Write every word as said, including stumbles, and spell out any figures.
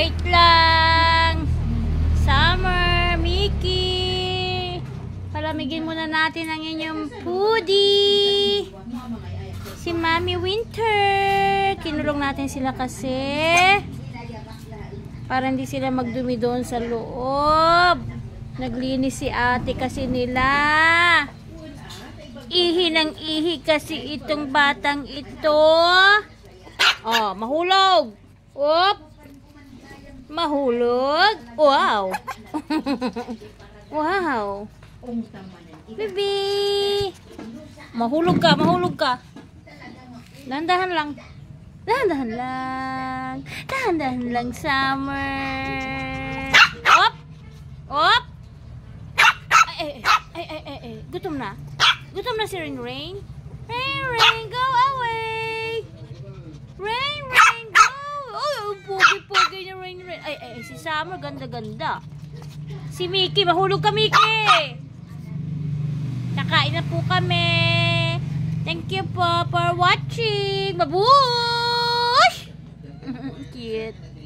Wait lang. Summer, Mickey. Palamigin muna natin ang inyong Pudi. Si Mami Winter. Kinulong natin sila kasi para hindi sila magdumi doon sa loob. Naglinis si ate kasi nila. Ihi ng ihi kasi itong batang ito. Oh, mahulog. Oop. Mahulog. Wow. Wow. Bibi. Mahulog ka, mahulog ka. Dahan-dahan lang. Dahan-dahan lang. Dahan-dahan lang, Summer. Op. Op. Ay, ay, ay, ay, ay. Gutom na. Gutom na si Rain Rain. Rain Rain, go away. Rain Rain, go. Oh, pogi-pogi ni Rain Rain. Ay, ay, si Summer, ganda-ganda. Si Mickey, mahulog ka, Mickey. Nakain na po kami. Thank you po for watching. Babush! Cute.